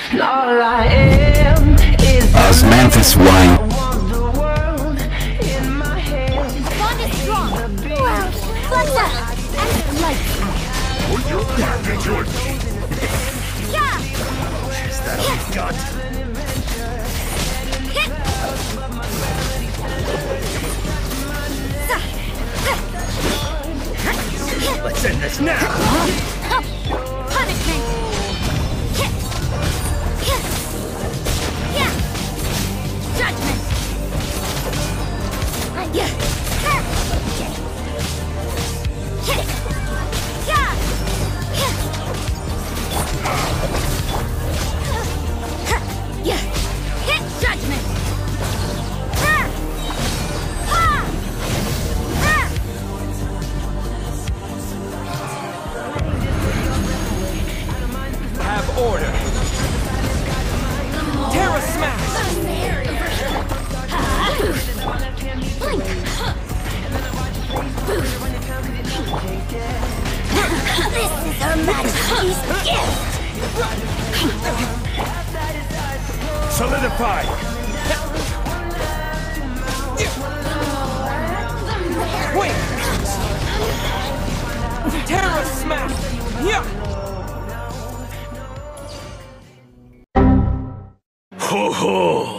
All I am is Osmanthus wine. the world in my head. Bond is strong. Wow. Flex up. And lights out. Put your back into it! Yeah. Is that all you've got? Let's end this now! Punishment. Yeah. Judgment. Yeah. Yeah. Hit judgment. Have order. Terra smash. This is Her Majesty's gift. Solidify. Wait. Terra smash. Yeah. Ho ho!